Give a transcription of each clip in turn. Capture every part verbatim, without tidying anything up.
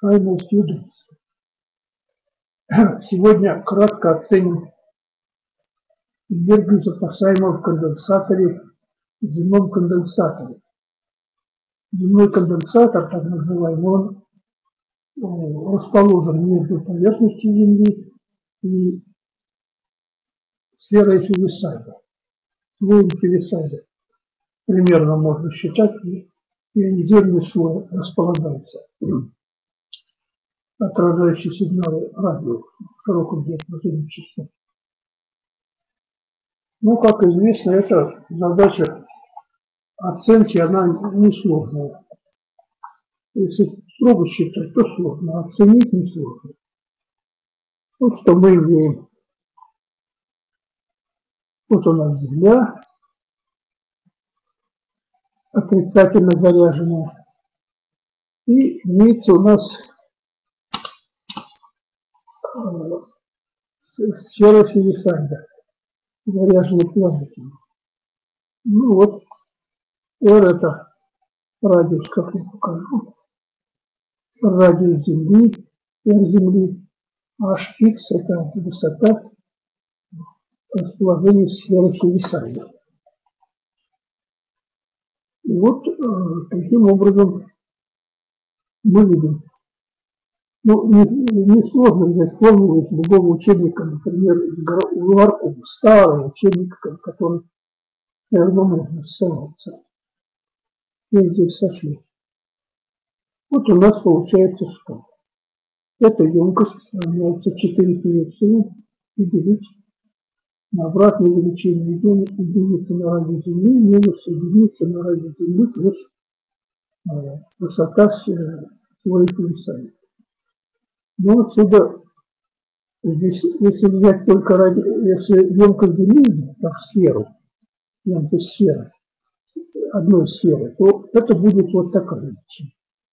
Final Students. Сегодня кратко оценим энергию, запасаемую в конденсаторе, в земном конденсаторе. Земной конденсатор, так называемый, он расположен между поверхностью Земли и сферой Хевисайда. Слоем Хевисайда примерно можно считать, и ионизированный слой располагается. Отражающие сигналы радио в широком диапазоне частот. Ну, как известно, эта задача оценки, она несложная. Если строго считать, то сложно, а оценить несложно. Вот что мы имеем. Вот у нас Земля, отрицательно заряженная, и имеется у нас сфера Хевисайда, заряженной плазмой. Ну вот, R это радиус, как я покажу, радиус Земли, R Земли, Hx это высота расположения сферы Хевисайда. И вот э, таким образом мы видим. Ну, не, не сложно взять формулу из любого учебника, например, из Ларкова, старого учебника, который, наверное, можно ссылаться. И здесь сошли. Вот у нас получается что? Эта емкость равняется четыре пи эпсилон и делить на обратное величину единицы на радиус Земли минус единица на радиус Земли плюс э, высота слоя Хевисайда. Ну, отсюда, здесь, если взять только ради, если емкость Земли, как сферу, емкость сферы, одной сферы, то это будет вот такая величина.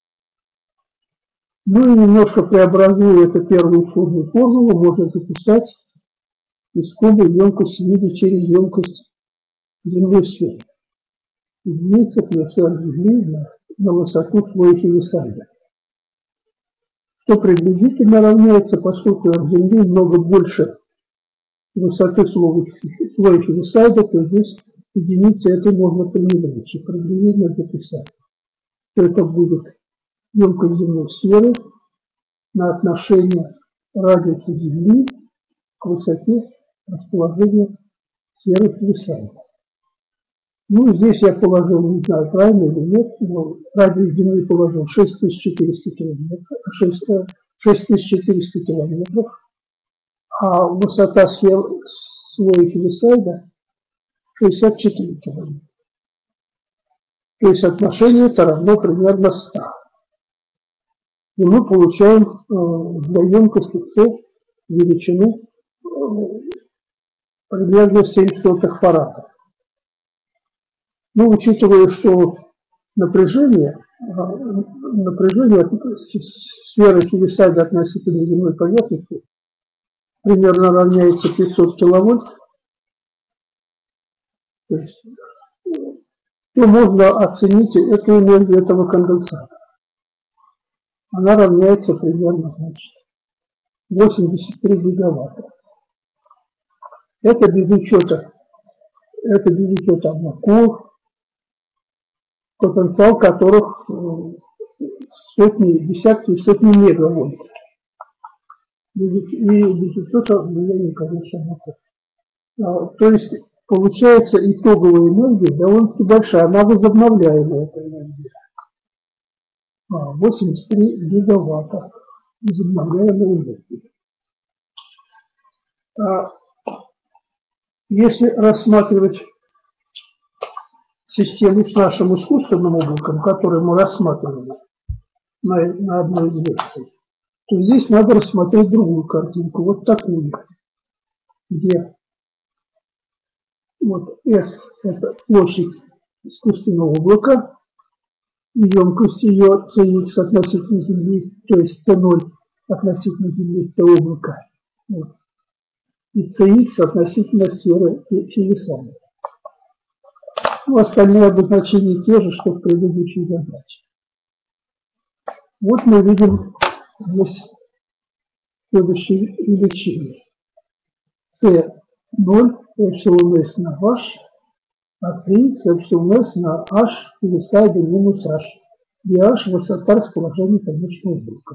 Ну и немножко преобразуя эту первую формулу, формулу можно записать из куба емкость вида через емкость земной сферы. Единица плюс R Земли на, на высоту слоя Хевисайда. Что приблизительно равняется, поскольку R Земли много больше высоты слоя Хевисайда, то здесь единицы этой можно пренебречь и приблизительно записать. То это будет емкость земной сферы на отношение радиуса Земли к высоте расположения сферы Хевисайда. Ну, здесь я положил, не знаю, правильно или нет, но радиус Земли положил шесть тысяч четыреста километров, шесть тысяч четыреста километров, а высота сферы слоя Хевисайда шестьдесят четыре километра. То есть отношение это равно примерно ста. И мы получаем э, для емкости С величину э, примерно семь сотых фарадов. Ну, учитывая, что напряжение, напряжение сферы Хевисайда относительно земной поверхности примерно равняется пятьсот киловольт, то есть, то можно оценить эту энергию этого конденсата. Она равняется примерно, значит, восемьдесят три гигаватта. Это без учета, это без учета облаков, потенциал которых сотни, десятки и сотни мегавольт. И без учета влияния, конечно, облаков. То есть получается итоговая энергия довольно большая, она возобновляемая, эта энергия. восемьдесят три гигаватта возобновляемой энергии. Если рассматривать систему с нашим искусственным облаком, который мы рассматривали на, на одной из лекций, то здесь надо рассмотреть другую картинку, вот такую, где вот S – это площадь искусственного облака, и емкость ее Cx относительно Земли, то есть С ноль относительно Земли, С облака, вот, и Cx относительно сферы Хевисайда. Ну, остальные обозначения те же, что в предыдущей задаче. Вот мы видим Есть следующие величины. С ноль эпсилон s на h, а c эпсилон s на h Хивисайда минус h, где h высота расположения конечного блока.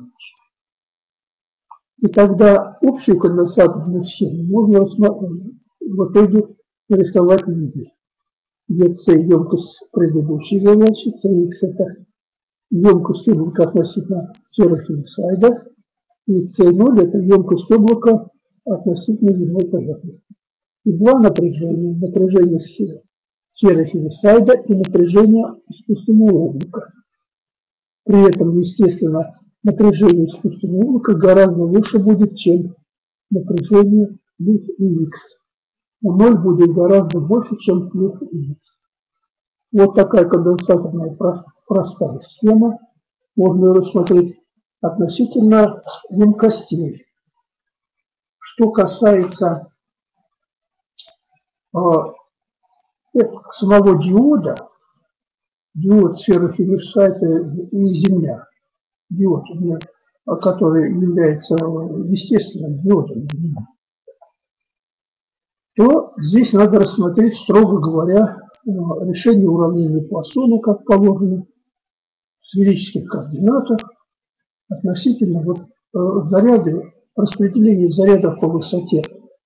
И тогда общую конденсаторную схему можно рассмотреть, в итоге нарисовать в виде, где c емкость предыдущей задачи, cx это емкость облака относительно сферы Хивисайда, и си ноль это емкость облака относительно земной поверхности. И два напряжения, напряжение сферы Хивисайда и напряжение искусственного облака. При этом, естественно, напряжение искусственного облака гораздо выше будет, чем напряжение плюс и x. А ноль будет гораздо больше, чем плюс и x. Вот такая конденсаторная простая схема. Можно ее рассмотреть относительно емкостей. Что касается э, самого диода, диод сферы Хивисайда и Земля, диод, который является естественным диодом, то здесь надо рассмотреть, строго говоря, решение уравнения Пуассона, как положено, в сферических координатах относительно вот, э, заряда, распределения зарядов по высоте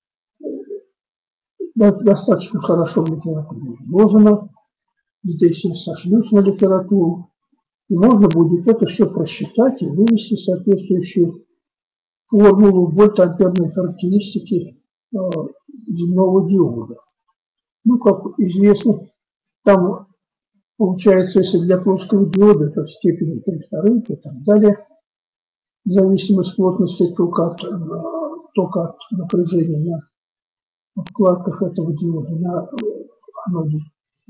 достаточно хорошо в литературе изложено. Здесь я сошлюсь на литературу. И можно будет это все просчитать и вывести соответствующую формулу вольт-амперной характеристики э, земного диода. Ну, как известно, там получается, если для плоского диода, то в степени три вторых и так далее, в зависимости от плотности тока от, тока от напряжения на вкладках этого диода, на аноде.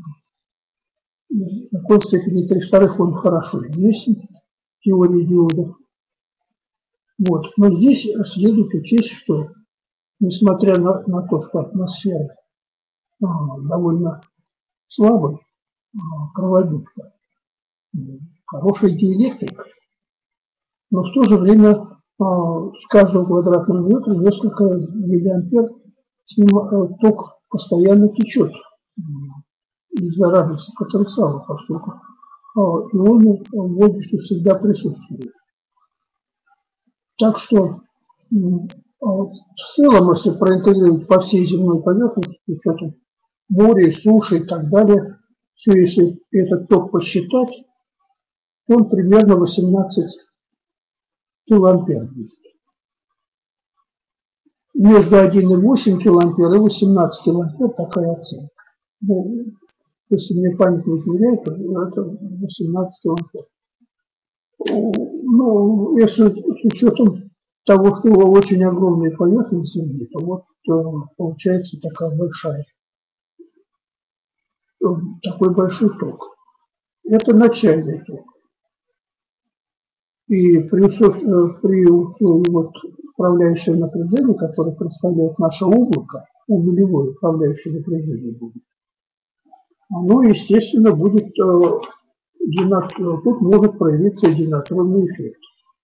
В какой степени три вторых он хорошо известен в теории диодов. Вот. Но здесь следует учесть, что несмотря на, на то, что атмосфера а, довольно слабая, а, проводится, хорошая диэлектрика, но в то же время а, с каждого квадратного метра несколько миллиампер с ним а, ток постоянно течет из-за радиуса потенциала, поскольку а, ионы в воздухе всегда присутствуют. Так что в целом, если проинтегрировать по всей земной поверхности, с учетом моря, суши и так далее, все, если этот ток посчитать, то он примерно восемнадцать килоампер будет. Между один и восемь килоампер и восемнадцать килоампер такая оценка. Ну, если мне память не измеряет, то это восемнадцать килоампер. Ну, если с учетом того, что очень огромная поверхность Земли, то вот то получается такая большая, такой большой ток. Это начальный ток. И при, при условии вот управляющего напряжения, которое представляет наше облако, ну, нулевое управляющее напряжение будет, оно, естественно, будет, тут может проявиться одинатронный эффект.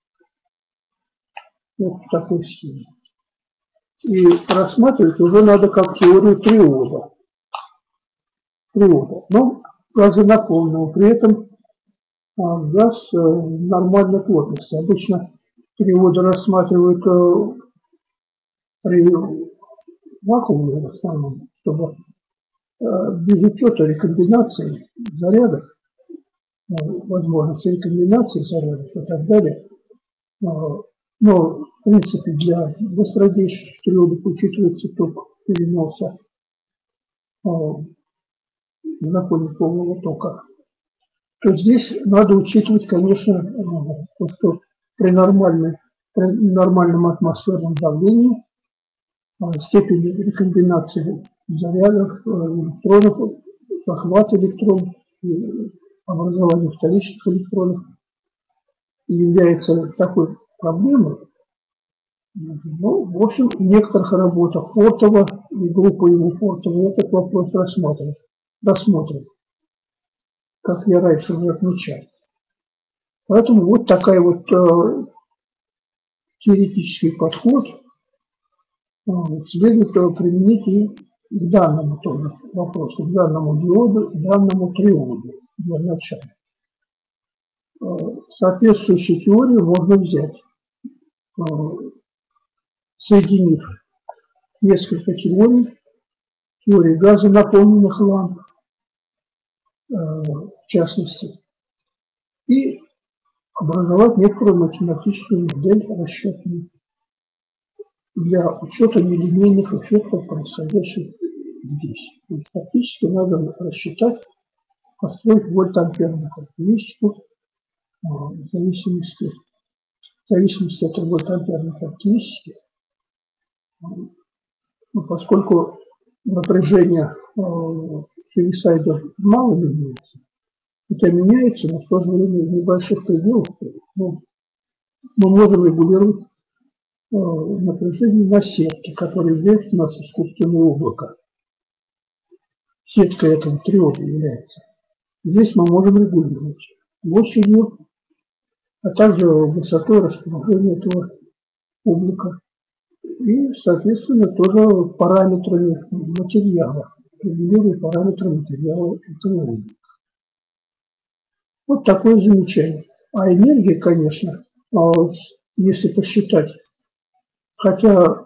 Вот такой схеме. И рассматривать уже надо как теорию триода. Триода. Но газонаполненного. При этом а, газ а, нормальной плотности. Обычно триоды рассматривают а, при вакууме в основном, чтобы а, без учета рекомбинации зарядов, а, возможности рекомбинации зарядов и так далее, а, но, в принципе, для быстродействующих триодов учитывается ток переноса э, на фоне полного тока. То здесь надо учитывать, конечно, э, то, что при, нормальной, при нормальном атмосферном давлении э, степень рекомбинации зарядов, э, электронов, захват электронов и образование вторичных электронов является такой проблемой. Ну, в общем, в некоторых работах Фортова и группа его Фортова этот вопрос рассмотрен, рассмотрен, как я раньше уже отмечал. Поэтому вот такая вот э, теоретический подход следует применить и к данному тоже вопросу, к данному диоду, к данному триоду для начала. Соответствующую теорию можно взять, соединив несколько теорий, теории газа наполненных ламп, в частности, и образовать некоторую математическую модель расчетную для учета нелинейных эффектов, происходящих здесь. То есть фактически надо рассчитать, построить вольт-амперную характеристику в зависимости, в зависимости от вольт-амперной характеристики, ну, поскольку напряжение синусоидов мало меняется, хотя меняется, но в то же время в небольших пределах, ну, мы можем регулировать э, напряжение на сетке, которая является у нас искусственное облако. Сетка этого триода является. Здесь мы можем регулировать площадью, а также высотой расположения этого облака и, соответственно, тоже параметрами материала, регулируя параметры материала этого облака. Вот такое замечание. А энергия, конечно, если посчитать, хотя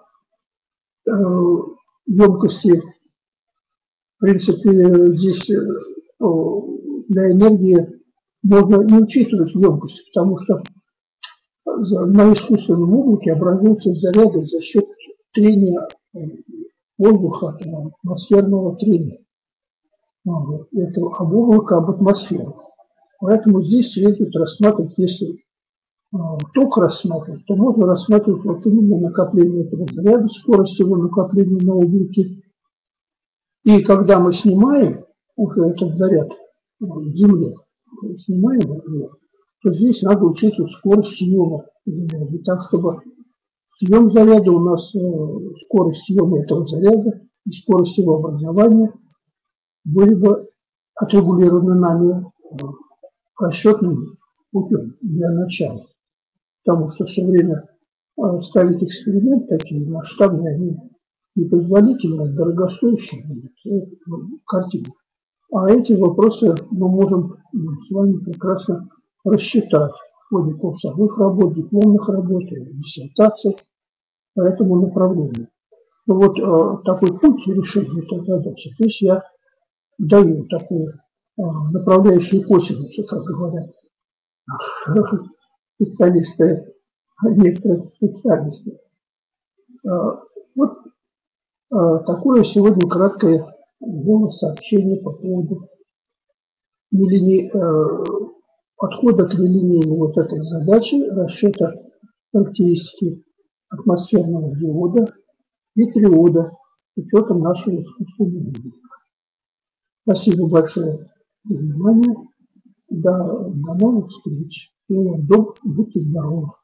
емкости, в принципе, здесь для энергии можно не учитывать емкость, потому что на искусственном облаке образуются заряды за счет трения воздуха, атмосферного трения. Это об облако, об атмосферу. Поэтому здесь следует рассматривать, если э, ток рассматривать, то можно рассматривать вот именно накопление этого заряда, скорость его накопления на облаке. И когда мы снимаем уже этот заряд в Земле, снимаем его, то здесь надо учитывать скорость съема заряда. Так, чтобы съем заряда у нас, э, скорость съема этого заряда и скорость его образования были бы отрегулированы нами расчетным путем для начала. Потому что все время ставить эксперимент такие масштабные, они непозволительно, дорогостоящие картины. А эти вопросы мы можем с вами прекрасно рассчитать в ходе курсовых работ, дипломных работ, диссертаций по этому направлению. Ну вот э, такой путь решения этой задачи. То есть я даю такую направляющие косинусы, как говорят специалисты некоторых специальностей. Вот такое сегодня краткое было сообщение по поводу нелиней... подхода к нелинейной вот этой задачи расчета характеристики атмосферного диода и триода с учетом нашего искусственного облака. Спасибо большое за внимание. До, до новых встреч. Всего вам доброго, будьте здоровы.